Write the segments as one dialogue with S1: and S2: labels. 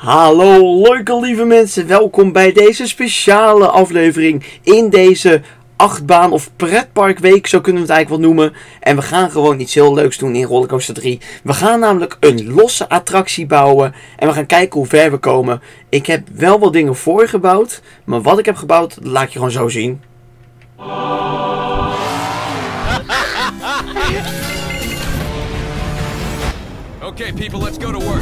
S1: Hallo leuke lieve mensen, welkom bij deze speciale aflevering in deze achtbaan of pretparkweek, zo kunnen we het eigenlijk wel noemen. En we gaan gewoon iets heel leuks doen in Rollercoaster 3. We gaan namelijk een losse attractie bouwen en we gaan kijken hoe ver we komen. Ik heb wel wat dingen voorgebouwd, maar wat ik heb gebouwd laat ik je gewoon zo zien.
S2: Okay, people, let's go to work.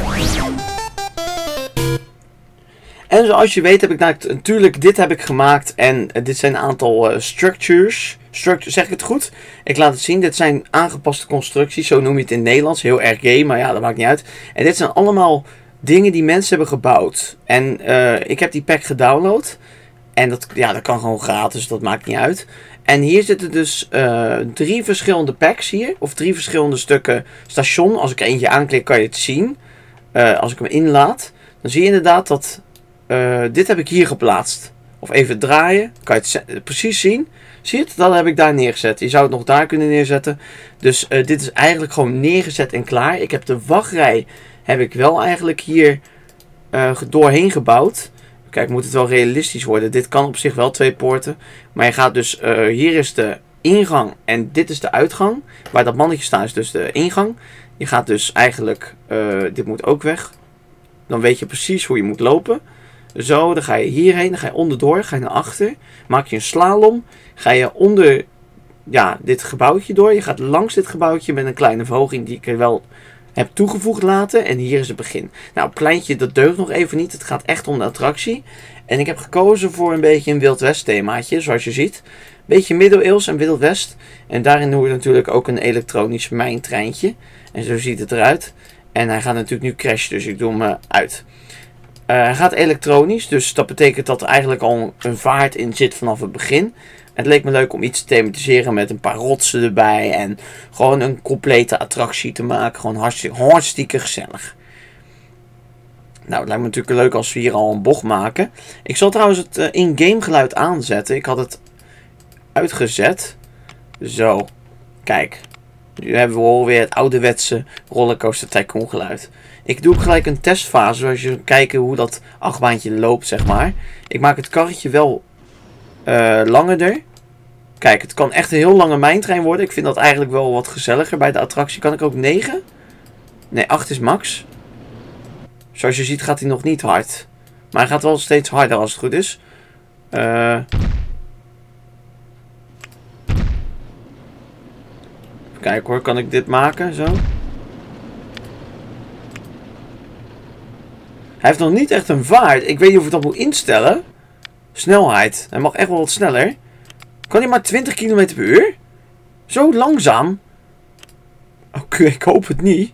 S1: En zoals je weet heb ik natuurlijk dit heb ik gemaakt en dit zijn een aantal structures. Zeg ik het goed? Ik laat het zien. Dit zijn aangepaste constructies, zo noem je het in het Nederlands. Heel erg gay, maar ja, dat maakt niet uit. En dit zijn allemaal dingen die mensen hebben gebouwd. En ik heb die pack gedownload. En dat kan gewoon gratis, dat maakt niet uit. En hier zitten dus 3 verschillende packs hier. Of 3 verschillende stukken station. Als ik er eentje aanklik kan je het zien. Als ik hem inlaat, dan zie je inderdaad dat... dit heb ik hier geplaatst. Of even draaien. Kan je het precies zien. Zie je het? Dat heb ik daar neergezet. Je zou het nog daar kunnen neerzetten. Dus dit is eigenlijk gewoon neergezet en klaar. Ik heb de wachtrij heb ik wel eigenlijk hier doorheen gebouwd. Kijk, moet het wel realistisch worden. Dit kan op zich wel 2 poorten. Maar je gaat dus... hier is de ingang en dit is de uitgang. Waar dat mannetje staat is dus de ingang. Je gaat dus eigenlijk... dit moet ook weg. Dan weet je precies hoe je moet lopen. Zo, dan ga je hierheen, dan ga je onderdoor, ga je naar achter. Maak je een slalom. Ga je onder dit gebouwtje door. Je gaat langs dit gebouwtje met een kleine verhoging die ik er wel heb toegevoegd laten. En hier is het begin. Nou, pleintje, dat deugt nog even niet. Het gaat echt om de attractie. En ik heb gekozen voor een beetje een Wild West themaatje, zoals je ziet. Beetje middeleeuws en Wild West. En daarin hoort natuurlijk ook een elektronisch mijntreintje. En zo ziet het eruit. En hij gaat natuurlijk nu crashen, dus ik doe hem uit. Hij gaat elektronisch, dus dat betekent dat er eigenlijk al een vaart in zit vanaf het begin. Het leek me leuk om iets te thematiseren met een paar rotsen erbij en gewoon een complete attractie te maken. Gewoon hartstikke gezellig. Nou, het lijkt me natuurlijk leuk als we hier al een bocht maken. Ik zal trouwens het in-game geluid aanzetten. Ik had het uitgezet. Zo, kijk. Nu hebben we alweer het ouderwetse Rollercoaster Tycoon geluid. Ik doe ook gelijk een testfase, zodat je kijken hoe dat achtbaantje loopt, zeg maar. Ik maak het karretje wel langer. Kijk, het kan echt een heel lange mijntrein worden. Ik vind dat eigenlijk wel wat gezelliger bij de attractie. Kan ik ook 9? Nee, 8 is max. Zoals je ziet gaat hij nog niet hard. Maar hij gaat wel steeds harder als het goed is. Kijk hoor, kan ik dit maken? Zo. Hij heeft nog niet echt een vaart. Ik weet niet of ik dat moet instellen. Snelheid. Hij mag echt wel wat sneller. Kan hij maar 20 km per uur? Zo langzaam. Oké, ik hoop het niet.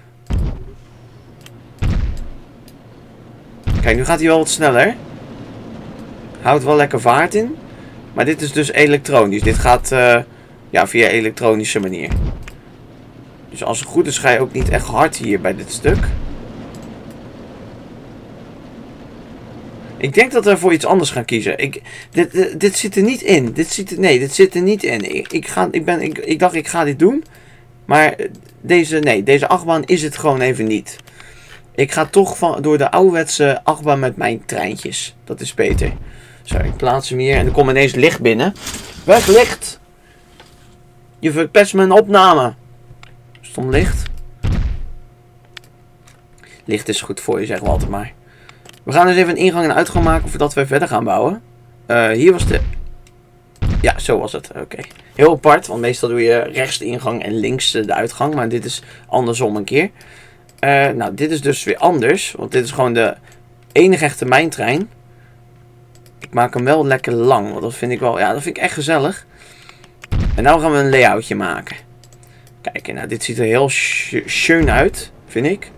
S1: Kijk, nu gaat hij wel wat sneller. Houdt wel lekker vaart in. Maar dit is dus elektronisch. Dit gaat via elektronische manier. Dus als het goed is ga je ook niet echt hard hier bij dit stuk. Ik denk dat we voor iets anders gaan kiezen. Dit zit er niet in. Dit zit er niet in. Ik dacht ik ga dit doen. Maar deze achtbaan is het gewoon even niet. Ik ga toch door de ouderwetse achtbaan met mijn treintjes. Dat is beter. Zo, ik plaats hem hier en er komt ineens licht binnen. Weg licht! Je verpest mijn opname. Stom licht. Licht is goed voor je, zeggen we altijd maar. We gaan dus even een ingang en uitgang maken voordat we verder gaan bouwen. Hier was de... Ja, zo was het. Oké. Heel apart, want meestal doe je rechts de ingang en links de uitgang. Maar dit is andersom een keer. Nou, dit is dus weer anders. Want dit is gewoon de enige echte mijntrein. Ik maak hem wel lekker lang. Want dat vind ik wel... Ja, dat vind ik echt gezellig. En nou gaan we een layoutje maken. Kijk, nou, dit ziet er heel schön uit, vind ik.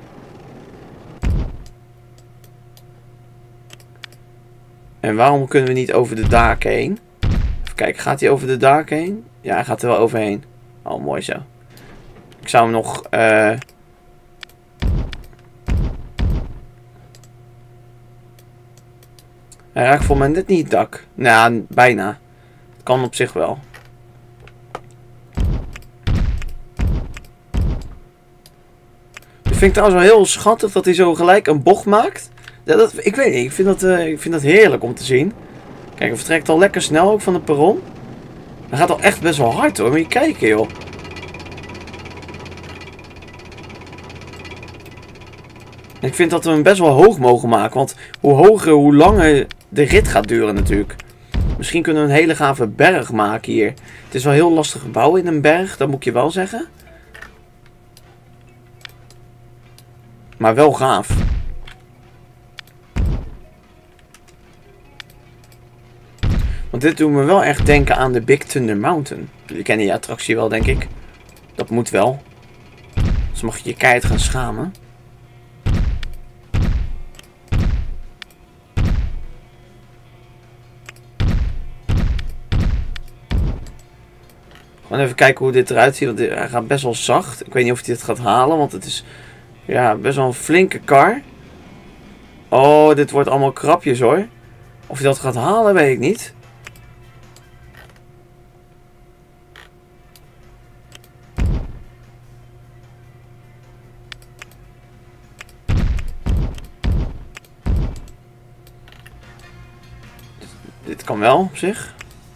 S1: En waarom kunnen we niet over de daken heen? Even kijken, gaat hij over de daken heen? Ja, hij gaat er wel overheen. Oh, mooi zo. Ik zou hem nog... Hij raakt voor mij net niet het dak. Nou, bijna. Kan op zich wel. vind ik trouwens wel heel schattig dat hij zo gelijk een bocht maakt. Ja, ik weet niet, ik vind dat heerlijk om te zien. Kijk, hij vertrekt al lekker snel ook van het perron. Hij gaat al echt best wel hard hoor, moet je kijken joh. En ik vind dat we hem best wel hoog mogen maken, want hoe hoger, hoe langer de rit gaat duren natuurlijk. Misschien kunnen we een hele gave berg maken hier. Het is wel heel lastig bouwen in een berg, dat moet ik je wel zeggen. Maar wel gaaf. Want dit doet me wel echt denken aan de Big Thunder Mountain. Jullie kennen die attractie wel, denk ik. Dat moet wel. Dus mag je je keihard gaan schamen. Gewoon even kijken hoe dit eruit ziet. Want hij gaat best wel zacht. Ik weet niet of hij dit gaat halen. Want het is ja, best wel een flinke kar. Oh, dit wordt allemaal krapjes hoor. Of hij dat gaat halen, weet ik niet. Dit kan wel op zich.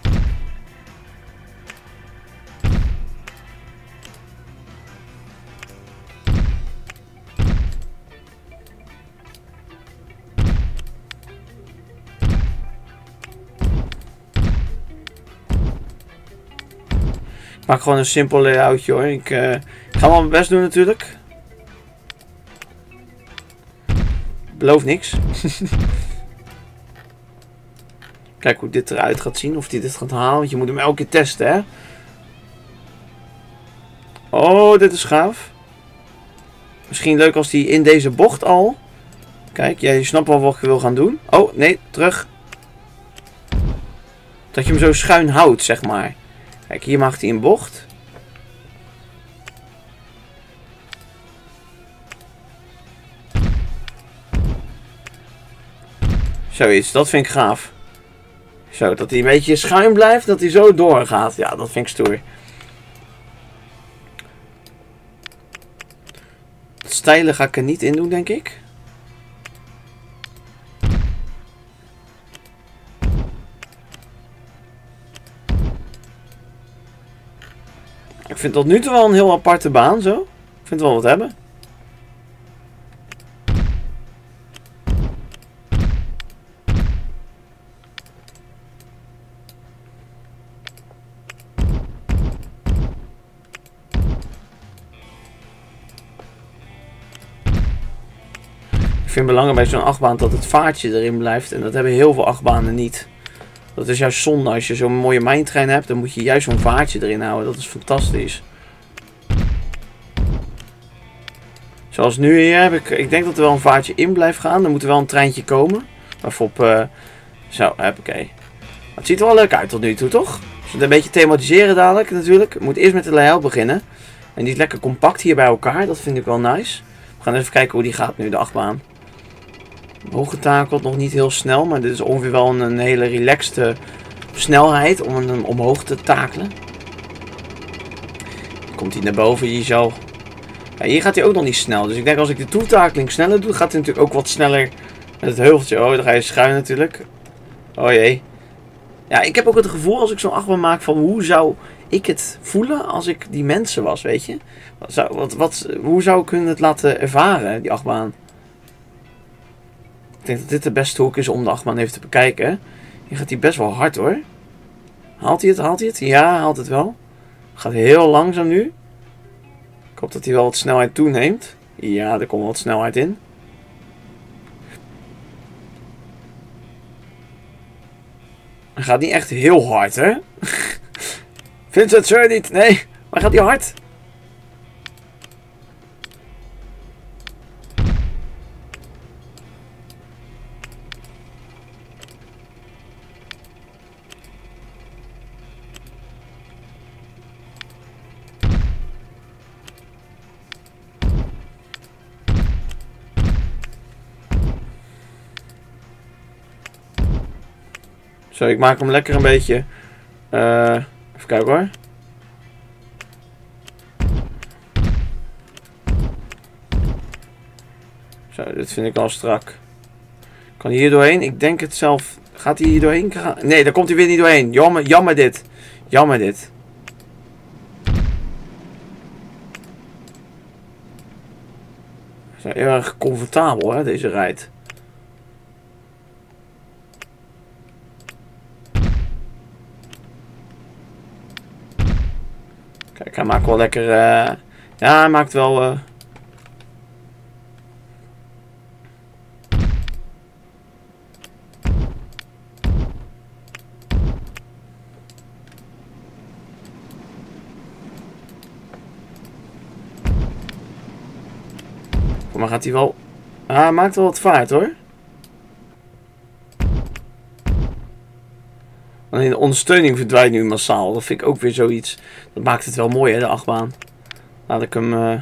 S1: Ik maak gewoon een simpel layoutje hoor. Ik ga wel mijn best doen natuurlijk. Beloof niks. Kijk hoe dit eruit gaat zien. Of hij dit gaat halen. Want je moet hem elke keer testen hè. Oh, dit is gaaf. Misschien leuk als hij in deze bocht al. Kijk, jij snapt wel wat je wil gaan doen. Oh, nee, terug. Dat je hem zo schuin houdt, zeg maar. Kijk, hier mag hij in bocht. Zoiets, dat vind ik gaaf. Zo, dat hij een beetje schuin blijft, dat hij zo doorgaat. Ja, dat vind ik stoer. Het stijlen ga ik er niet in doen, denk ik. Ik vind tot nu toe wel een heel aparte baan, zo. Ik vind het wel wat hebben. Ik vind het belangrijk bij zo'n achtbaan dat het vaartje erin blijft. En dat hebben heel veel achtbanen niet. Dat is juist zonde. Als je zo'n mooie mijntrein hebt, dan moet je juist zo'n vaartje erin houden. Dat is fantastisch. Zoals nu hier heb ik denk dat er wel een vaartje in blijft gaan. Er moet er wel een treintje komen. Waarop, zo, oké. Het ziet er wel leuk uit tot nu toe, toch? Als we het een beetje thematiseren dadelijk natuurlijk. Ik moet eerst met de layout beginnen. En die is lekker compact hier bij elkaar. Dat vind ik wel nice. We gaan even kijken hoe die gaat nu, de achtbaan. Hooggetakeld, nog niet heel snel. Maar dit is ongeveer wel een hele relaxte snelheid om hem omhoog te takelen. Dan komt hij naar boven hier zo. Ja, hier gaat hij ook nog niet snel. Dus ik denk als ik de toetakeling sneller doe, gaat hij natuurlijk ook wat sneller met het heuveltje. Oh, dan ga je schuin natuurlijk. Oh jee. Ja, ik heb ook het gevoel als ik zo'n achtbaan maak van hoe zou ik het voelen als ik die mensen was, weet je. Hoe zou ik hun het laten ervaren, die achtbaan. Ik denk dat dit de beste hoek is om de achtbaan even te bekijken. Hier gaat hij best wel hard hoor. Haalt hij het? Haalt hij het? Ja, haalt het wel. Gaat heel langzaam nu. Ik hoop dat hij wel wat snelheid toeneemt. Ja, er komt wat snelheid in. Hij gaat niet echt heel hard, hè? Vincent, sir, niet. Nee, maar gaat hij hard? Zo, ik maak hem lekker een beetje. Even kijken hoor. Zo, dit vind ik al strak. Kan hij hier doorheen? Ik denk het zelf. Gaat hij hier doorheen? Nee, daar komt hij weer niet doorheen. Jammer dit. Jammer dit. Zo, heel erg comfortabel hè, deze rijd. Kijk, hij maakt wel lekker... ja, hij maakt wel... Maar gaat hij wel... Ah, hij maakt wel wat vaart hoor. Alleen de ondersteuning verdwijnt nu massaal. Dat vind ik ook weer zoiets. Dat maakt het wel mooi hè, de achtbaan. Laat ik hem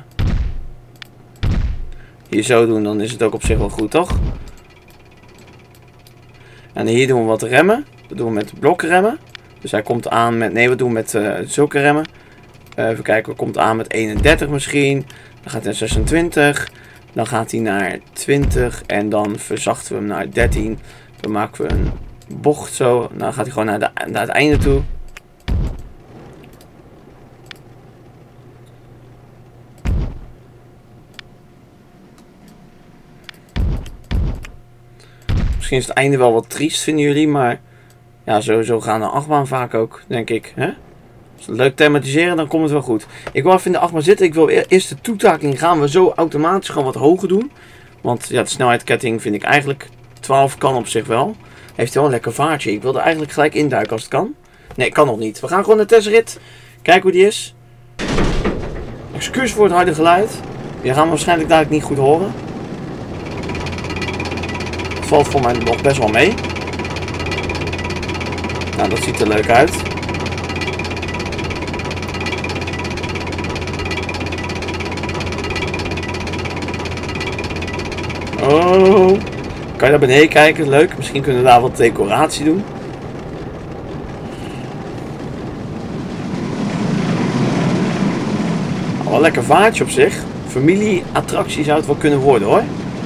S1: hier zo doen, dan is het ook op zich wel goed, toch? En hier doen we wat remmen. Dat doen we met blokremmen. Dus hij komt aan met... Nee, we doen met zulke remmen. Even kijken, komt aan met 31 misschien. Dan gaat hij naar 26. Dan gaat hij naar 20. En dan verzachten we hem naar 13. Dan maken we een bocht zo. Dan gaat hij gewoon naar het einde toe. Misschien is het einde wel wat triest, vinden jullie. Maar ja, sowieso gaan de achtbaan vaak ook, denk ik. Hè? Als we het leuk thematiseren, dan komt het wel goed. Ik wil even in de achtbaan zitten. Ik wil eerst de toetakeling gaan we zo automatisch gewoon wat hoger doen. Want ja, de snelheidsketting vind ik eigenlijk 12 kan op zich wel. Heeft wel een lekker vaartje. Ik wil er eigenlijk gelijk induiken als het kan. Nee, kan nog niet. We gaan gewoon naar de testrit. Kijken hoe die is. Excuus voor het harde geluid. Die gaan we waarschijnlijk dadelijk niet goed horen. Het valt voor mij nog best wel mee. Nou, dat ziet er leuk uit. Oh, kan je naar beneden kijken? Leuk. Misschien kunnen we daar wat decoratie doen. Wel lekker vaartje op zich. Familieattractie zou het wel kunnen worden hoor.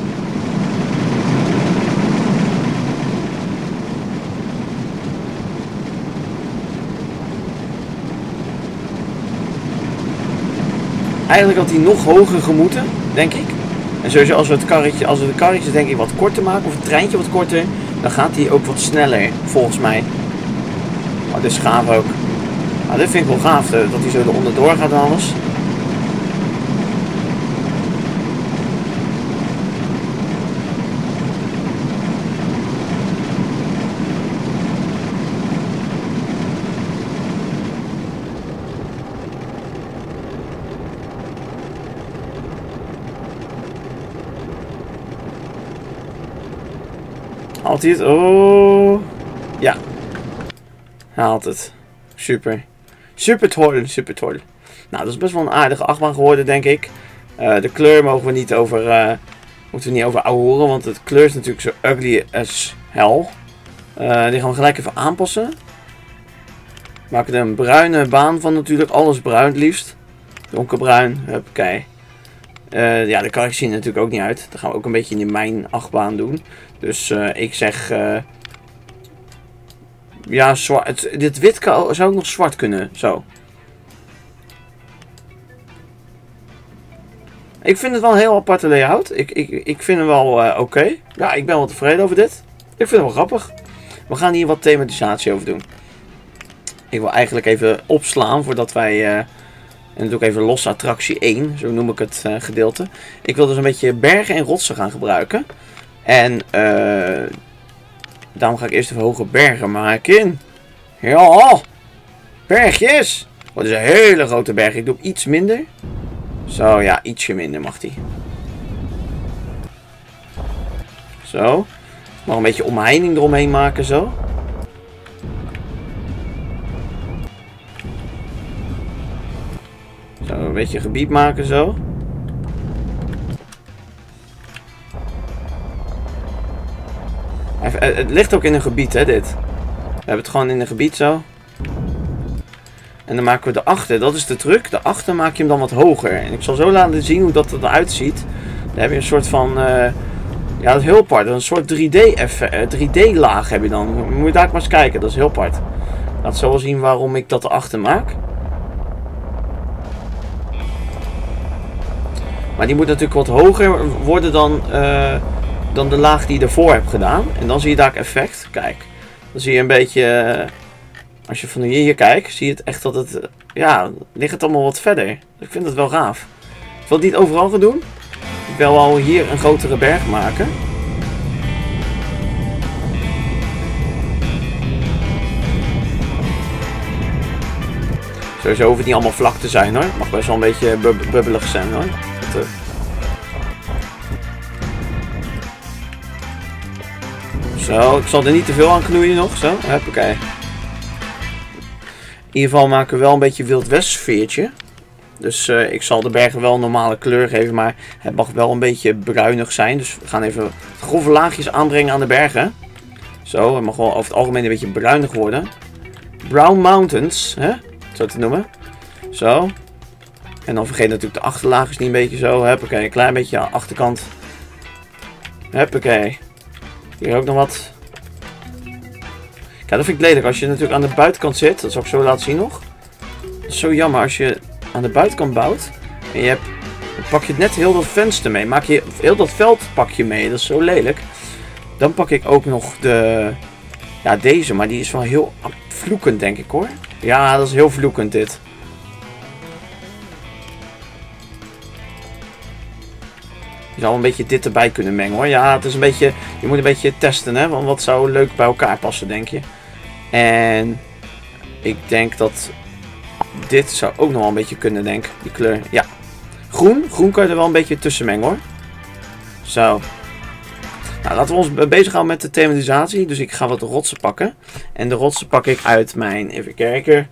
S1: Eigenlijk had hij nog hoger gemoeten, denk ik. En sowieso als we de karretjes denk ik wat korter maken, of het treintje wat korter, dan gaat hij ook wat sneller, volgens mij. Maar dit is gaaf ook. Nou, dit vind ik wel gaaf, dat hij zo eronder door gaat en alles. Haalt hij het? Oh. Ja. Haalt het. Super. Super toll. Super toll. Nou, dat is best wel een aardige achtbaan geworden, denk ik. De kleur mogen we niet over... moeten we niet over ouwehoeren, want de kleur is natuurlijk zo ugly as hell. Die gaan we gelijk even aanpassen. We maken er een bruine baan van natuurlijk. Alles bruin het liefst. Donkerbruin. Huppakee. Ja, de karretjes zien er natuurlijk ook niet uit. Dat gaan we ook een beetje in de mijn achtbaan doen. Dus ik zeg... ja, zwart. Dit wit zou ook nog zwart kunnen. Zo. Ik vind het wel een heel aparte layout. Ik vind hem wel oké. Ja, ik ben wel tevreden over dit. Ik vind het wel grappig. We gaan hier wat thematisatie over doen. Ik wil eigenlijk even opslaan voordat wij... en dan doe ik even los attractie 1. Zo noem ik het gedeelte. Ik wil dus een beetje bergen en rotsen gaan gebruiken. En daarom ga ik eerst even hoge bergen maken. Ja, bergjes. Oh, dit is een hele grote berg. Ik doe hem iets minder. Zo, ja, ietsje minder mag die. Zo. Nog een beetje omheining eromheen maken, zo. Zo, een beetje gebied maken, zo. Het ligt ook in een gebied, hè, dit. We hebben het gewoon in een gebied, zo. En dan maken we de achter, dat is de truc. De achter maak je hem dan wat hoger. En ik zal zo laten zien hoe dat eruit ziet. Dan heb je een soort van... ja, dat is heel apart. Een soort 3D-laag heb je dan. Moet je daar maar eens kijken. Dat is heel apart. Laat zo wel zien waarom ik dat erachter maak. Maar die moet natuurlijk wat hoger worden dan de laag die je ervoor hebt gedaan. En dan zie je daar effect. Kijk. Dan zie je een beetje... als je van hier kijkt, zie je het echt dat het... ja, ligt het allemaal wat verder. Ik vind het wel gaaf. Ik wil het niet overal gaan doen. Ik wil al hier een grotere berg maken. Sowieso hoeft het niet allemaal vlak te zijn hoor. Het mag best wel een beetje bubbelig zijn hoor. Zo, ik zal er niet te veel aan knoeien nog. Zo, hoppakee. In ieder geval maken we wel een beetje Wild West sfeertje. Dus ik zal de bergen wel een normale kleur geven, maar het mag wel een beetje bruinig zijn. Dus we gaan even grove laagjes aanbrengen aan de bergen. Zo, het mag wel over het algemeen een beetje bruinig worden. Brown Mountains, hè? Zo te noemen. Zo. En dan vergeet natuurlijk de achterlaagjes niet een beetje zo. Hoppakee, een klein beetje aan de achterkant. Hoppakee. Hier ook nog wat. Kijk, dat vind ik lelijk. Als je natuurlijk aan de buitenkant zit, dat zal ik zo laten zien nog. Dat is zo jammer als je aan de buitenkant bouwt. En je hebt, dan pak je net heel dat venster mee. Maak je heel dat veld pak je mee. Dat is zo lelijk. Dan pak ik ook nog de... ja, deze. Maar die is wel heel vloekend, denk ik hoor. Ja, dat is heel vloekend dit. Je zou een beetje dit erbij kunnen mengen hoor. Ja, het is een beetje... je moet een beetje testen hè. Want wat zou leuk bij elkaar passen, denk je. En... ik denk dat... dit zou ook nog wel een beetje kunnen, denk ik. Die kleur. Ja. Groen. Groen kan je er wel een beetje tussen mengen hoor. Zo. Nou, laten we ons bezighouden met de thematisatie. Dus ik ga wat rotsen pakken. En de rotsen pak ik uit mijn... even kijken.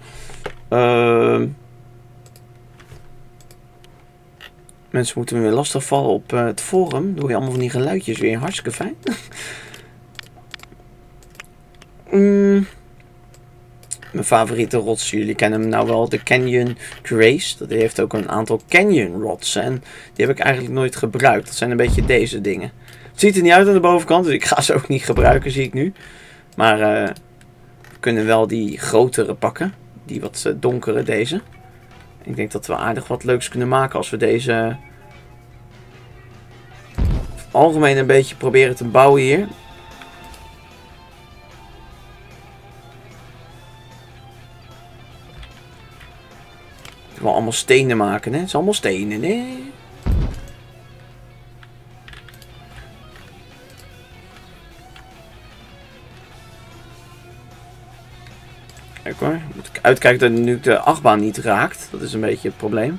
S1: Mensen moeten me weer lastigvallen op het forum. Doe je allemaal van die geluidjes weer. Hartstikke fijn. Mijn favoriete rots, jullie kennen hem nou wel, de Canyon Grace. Dat heeft ook een aantal Canyon rods. En die heb ik eigenlijk nooit gebruikt. Dat zijn een beetje deze dingen. Het ziet er niet uit aan de bovenkant, dus ik ga ze ook niet gebruiken, zie ik nu. Maar we kunnen wel die grotere pakken. Die wat donkere, deze. Ik denk dat we aardig wat leuks kunnen maken als we deze... algemeen een beetje proberen te bouwen hier. We allemaal stenen maken, hè? Het is allemaal stenen, hè? Kijk hoor, moet ik uitkijken dat nu de achtbaan niet raakt. Dat is een beetje het probleem.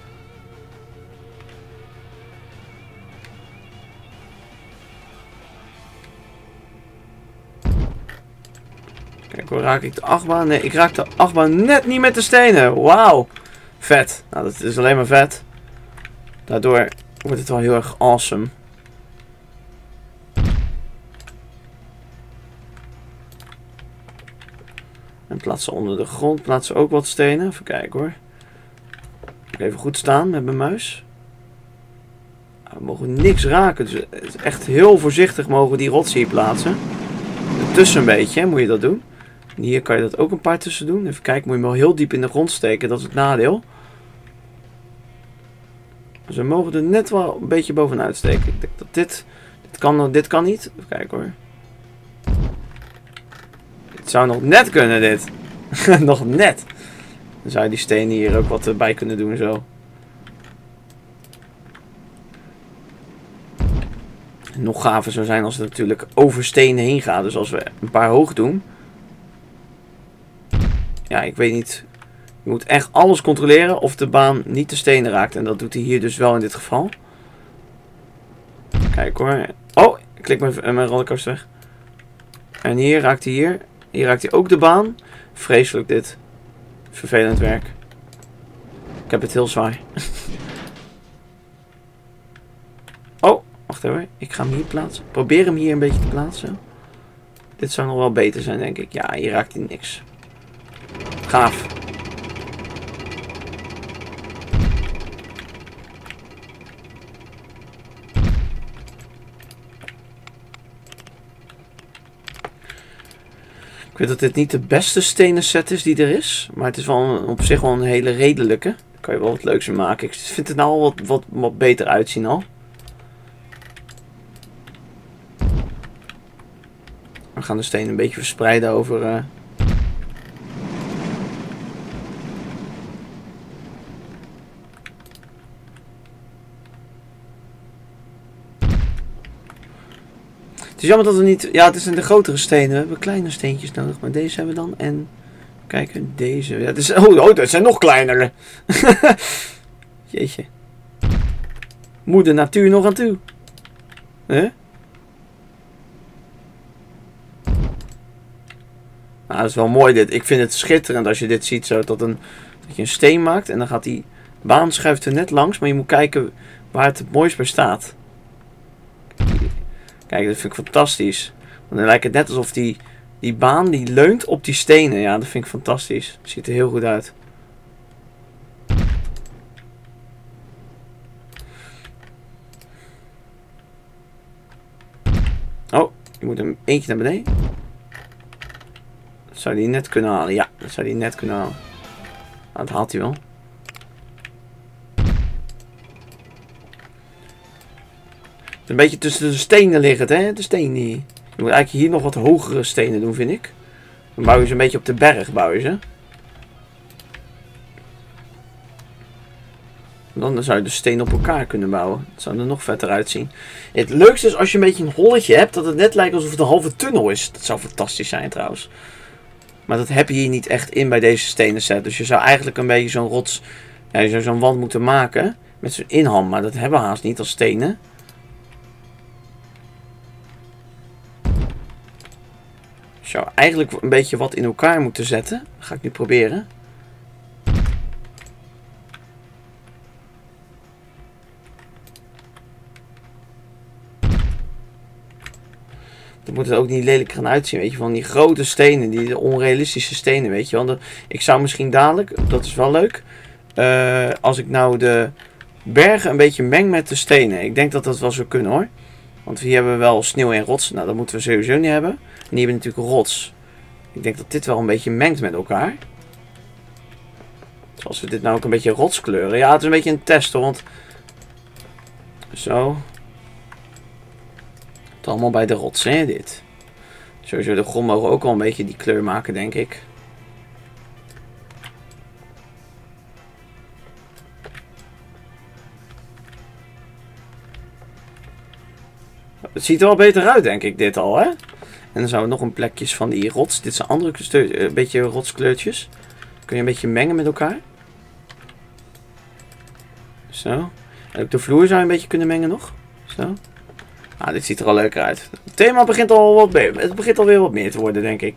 S1: Kijk hoor, raak ik de achtbaan? Nee, ik raak de achtbaan net niet met de stenen. Wauw. Vet. Nou, dat is alleen maar vet. Daardoor wordt het wel heel erg awesome. En plaatsen onder de grond. Plaatsen ook wat stenen. Even kijken hoor. Even goed staan met mijn muis. We mogen niks raken. Dus echt heel voorzichtig mogen we die rots hier plaatsen. Tussen een beetje moet je dat doen. En hier kan je dat ook een paar tussen doen. Even kijken, moet je hem wel heel diep in de grond steken. Dat is het nadeel. Dus we mogen er net wel een beetje bovenuit steken. Ik denk dat dit kan niet. Even kijken hoor. Het zou nog net kunnen dit. Nog net. Dan zou je die stenen hier ook wat bij kunnen doen zo. En nog gaver zou zijn als het natuurlijk over stenen heen gaat. Dus als we een paar hoog doen. Ja, ik weet niet. Je moet echt alles controleren of de baan niet de stenen raakt. En dat doet hij hier dus wel in dit geval. Kijk hoor. Oh, ik klik mijn rollercoaster weg. En hier raakt hij hier. Hier raakt hij ook de baan. Vreselijk dit. Vervelend werk. Ik heb het heel zwaar. Oh, wacht even. Ik ga hem hier plaatsen. Probeer hem hier een beetje te plaatsen. Dit zou nog wel beter zijn, denk ik. Ja, hier raakt hij niks. Gaaf. Ik weet dat dit niet de beste stenen set is die er is. Maar het is wel op zich wel een hele redelijke. Daar kan je wel wat leuks mee maken. Ik vind het nou al wat beter uitzien al. We gaan de stenen een beetje verspreiden over... Het is jammer dat we niet... Ja, het zijn de grotere stenen. We hebben kleine steentjes nodig. Maar deze hebben we dan. En... Kijken, deze. Ja, het is... Oh, dat zijn nog kleinere. Jeetje. Moeder natuur nog aan toe. Huh? Nou, dat is wel mooi dit. Ik vind het schitterend als je dit ziet zo. Dat je een steen maakt. En dan gaat die baan schuift er net langs. Maar je moet kijken waar het mooist bij staat. Kijk, dat vind ik fantastisch. Want dan lijkt het net alsof die baan die leunt op die stenen. Ja, dat vind ik fantastisch. Ziet er heel goed uit. Oh, je moet hem eentje naar beneden. Dat zou hij net kunnen halen. Ja, dat zou hij net kunnen halen. Nou, dat haalt hij wel. Een beetje tussen de stenen liggen, hè? De stenen. Je moet eigenlijk hier nog wat hogere stenen doen, vind ik. Dan bouw je ze een beetje op de berg, bouw je ze. Dan zou je de stenen op elkaar kunnen bouwen. Dat zou er nog vetter uitzien. Het leukste is als je een beetje een holletje hebt, dat het net lijkt alsof het een halve tunnel is. Dat zou fantastisch zijn trouwens. Maar dat heb je hier niet echt in bij deze stenen set. Dus je zou eigenlijk een beetje zo'n rots, ja, je zou zo'n wand moeten maken met zo'n inham. Maar dat hebben we haast niet als stenen. Ik zou eigenlijk een beetje wat in elkaar moeten zetten. Dat ga ik nu proberen. Dan moet het ook niet lelijk gaan uitzien, weet je. Van die grote stenen, die onrealistische stenen, weet je. Want ik zou misschien dadelijk, dat is wel leuk. Als ik nou de bergen een beetje meng met de stenen. Ik denk dat dat wel zou kunnen hoor. Want hier hebben we wel sneeuw en rots. Nou, dat moeten we sowieso niet hebben. En hier hebben we natuurlijk rots. Ik denk dat dit wel een beetje mengt met elkaar. Zoals we dit nou ook een beetje rots kleuren. Ja, het is een beetje een test hoor. Want... Zo. Het allemaal bij de rots, hè, dit. Sowieso de grond mogen ook wel een beetje die kleur maken, denk ik. Het ziet er wel beter uit, denk ik, dit al, hè. En dan zouden we nog een plekjes van die rots. Dit zijn andere een beetje rotskleurtjes. Kun je een beetje mengen met elkaar. Zo. En ook de vloer zou je een beetje kunnen mengen nog. Zo. Ah, dit ziet er al leuker uit. Het thema begint al wat meer. Het begint alweer wat meer te worden, denk ik.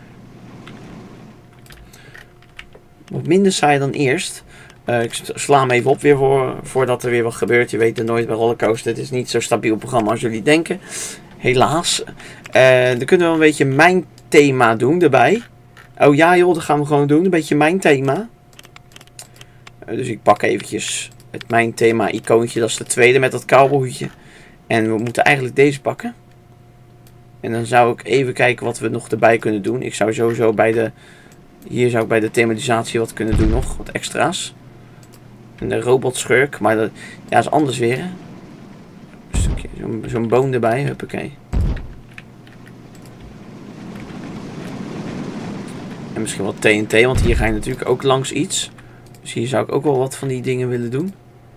S1: Wat minder saai dan eerst. Ik sla hem even op weer voordat er weer wat gebeurt. Je weet er nooit bij Rollercoaster. Het is niet zo'n stabiel programma als jullie denken. Helaas. Dan kunnen we een beetje mijn thema doen erbij. Oh ja joh, dat gaan we gewoon doen. Een beetje mijn thema. Dus ik pak eventjes het mijn thema icoontje. Dat is de tweede met dat cowboyhoedje. En we moeten eigenlijk deze pakken. En dan zou ik even kijken wat we nog erbij kunnen doen. Ik zou sowieso bij de... Hier zou ik bij de thematisatie wat kunnen doen nog. Wat extra's. En de robotschurk. Maar dat ja, is anders weer. Hè? Een stukje. Zo'n boom erbij. Huppakee. En misschien wat TNT. Want hier ga je natuurlijk ook langs iets. Dus hier zou ik ook wel wat van die dingen willen doen.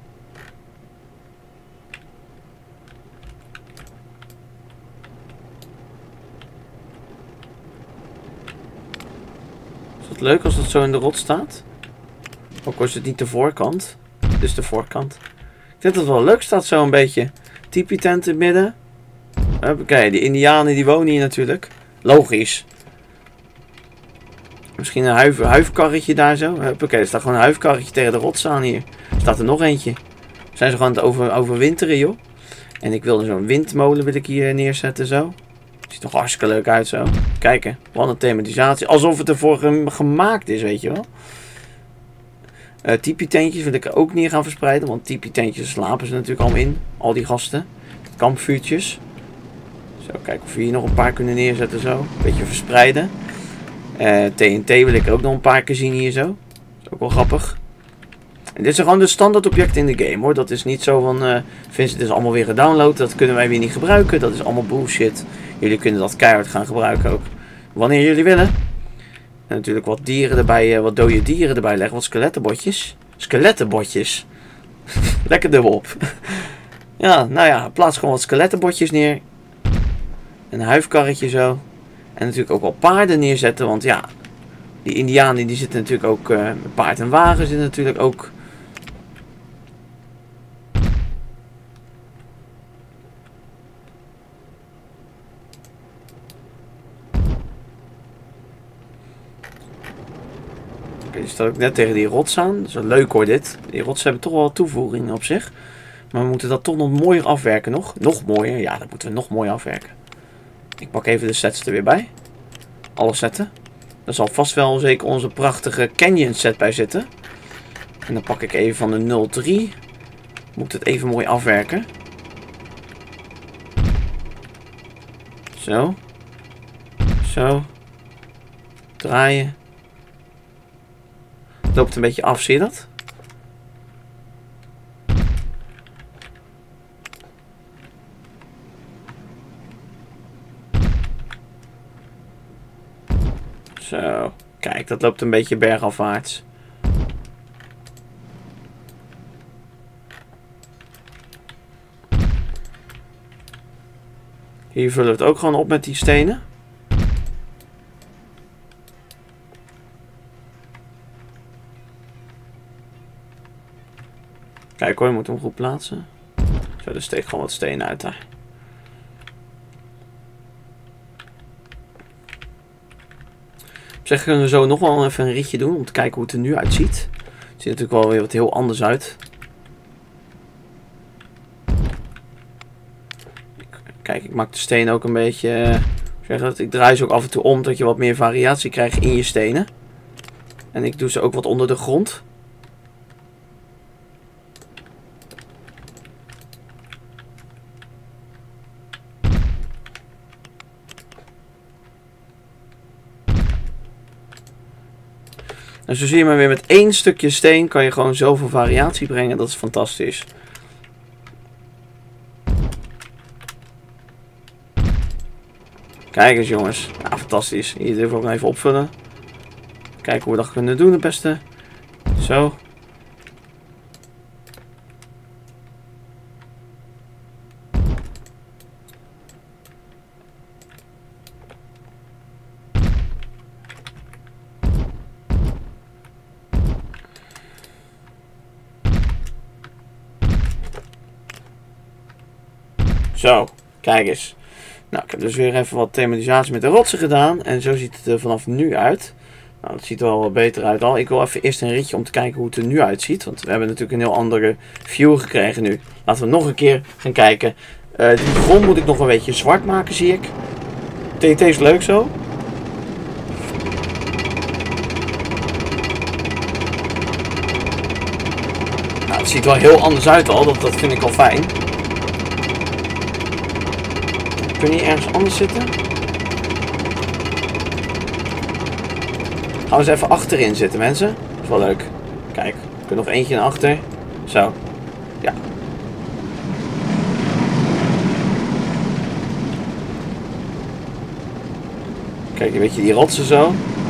S1: Is dat leuk als dat zo in de rot staat? Ook al is het niet de voorkant. Dus de voorkant. Ik denk dat het wel leuk staat zo een beetje. Tipi tent in het midden. Oké, die indianen die wonen hier natuurlijk. Logisch. Misschien een huifkarretje daar zo. Oké, er staat gewoon een huifkarretje tegen de rots aan hier. Er staat er nog eentje. Zijn ze gewoon aan het overwinteren joh. En ik wilde zo'n windmolen wil ik hier neerzetten zo. Ziet er hartstikke leuk uit zo. Kijken, wat een thematisatie. Alsof het ervoor gemaakt is, weet je wel. Tipi tentjes wil ik er ook neer gaan verspreiden. Want tipi tentjes slapen ze natuurlijk allemaal in. Al die gasten. Kampvuurtjes. Zo, kijken of we hier nog een paar kunnen neerzetten zo. Een beetje verspreiden. TNT wil ik ook nog een paar keer zien hier zo. Dat is ook wel grappig. En dit zijn gewoon de standaard objecten in de game hoor. Dat is niet zo van, Vincent is allemaal weer gedownload. Dat kunnen wij weer niet gebruiken. Dat is allemaal bullshit. Jullie kunnen dat keihard gaan gebruiken ook. Wanneer jullie willen. En natuurlijk wat dieren erbij, wat dode dieren erbij leggen. Wat skelettenbotjes. Skelettenbotjes. Lekker dubbel op. Ja, nou ja, plaats gewoon wat skelettenbotjes neer. Een huifkarretje zo. En natuurlijk ook wel paarden neerzetten. Want ja, die indianen die zitten natuurlijk ook, paard en wagen zitten natuurlijk ook. Die staat ook net tegen die rots aan. Dat is wel leuk hoor dit. Die rotsen hebben toch wel toevoegingen op zich. Maar we moeten dat toch nog mooier afwerken nog. Nog mooier? Ja, dat moeten we nog mooier afwerken. Ik pak even de sets er weer bij. Alle setten. Er zal vast wel zeker onze prachtige Canyon set bij zitten. En dan pak ik even van de 03. Moet het even mooi afwerken. Zo. Zo. Draaien. Loopt een beetje af, zie je dat? Zo, kijk, dat loopt een beetje bergafwaarts. Hier vullen we het ook gewoon op met die stenen. Kijk hoor, je moet hem goed plaatsen. Zo, er steekt gewoon wat steen uit daar. Op zich kunnen we zo nog wel even een ritje doen om te kijken hoe het er nu uitziet. Het ziet natuurlijk wel weer wat heel anders uit. Kijk, ik maak de stenen ook een beetje... ik draai ze ook af en toe om, dat je wat meer variatie krijgt in je stenen. En ik doe ze ook wat onder de grond. En zo zie je maar weer met één stukje steen kan je gewoon zoveel variatie brengen. Dat is fantastisch. Kijk eens jongens. Ja, fantastisch. Hier durf ik ook nog even opvullen. Kijken hoe we dat kunnen doen het beste. Zo. Zo, kijk eens. Nou, ik heb dus weer even wat thematisatie met de rotsen gedaan. En zo ziet het er vanaf nu uit. Nou, dat ziet er wel wat beter uit al. Ik wil even eerst een ritje om te kijken hoe het er nu uitziet. Want we hebben natuurlijk een heel andere view gekregen nu. Laten we nog een keer gaan kijken. Die grond moet ik nog een beetje zwart maken, zie ik. TNT is leuk zo. Nou, het ziet er wel heel anders uit al. Dat vind ik al fijn. Kun je ergens anders zitten? Gaan we eens even achterin zitten, mensen. Dat is wel leuk. Kijk, ik kan nog eentje naar achter. Zo. Ja. Kijk, een beetje die rotsen zo.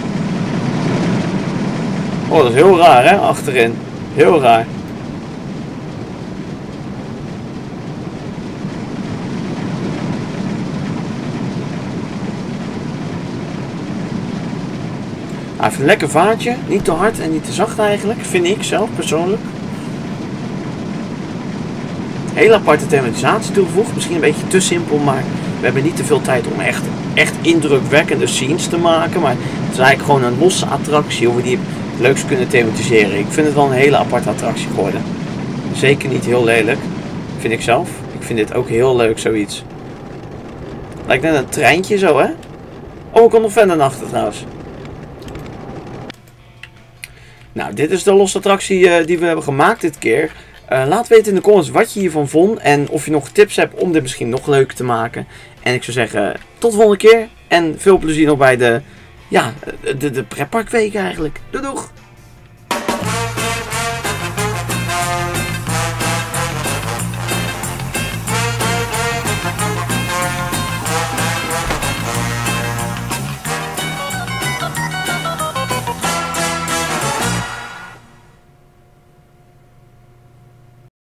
S1: Oh, dat is heel raar, hè? Achterin. Heel raar. Even een lekker vaartje, niet te hard en niet te zacht eigenlijk, vind ik zelf persoonlijk. Hele aparte thematisatie toegevoegd, misschien een beetje te simpel, maar we hebben niet te veel tijd om echt indrukwekkende scenes te maken. Maar het is eigenlijk gewoon een losse attractie hoe we die het leukst kunnen thematiseren. Ik vind het wel een hele aparte attractie geworden. Zeker niet heel lelijk, vind ik zelf. Ik vind dit ook heel leuk, zoiets. Lijkt net een treintje zo, hè? Oh, ik kom nog verder naar achter trouwens. Nou, dit is de losse attractie die we hebben gemaakt dit keer. Laat weten in de comments wat je hiervan vond. En of je nog tips hebt om dit misschien nog leuker te maken. En ik zou zeggen, tot de volgende keer. En veel plezier nog bij de ja, de pretparkweek eigenlijk. Doei doeg!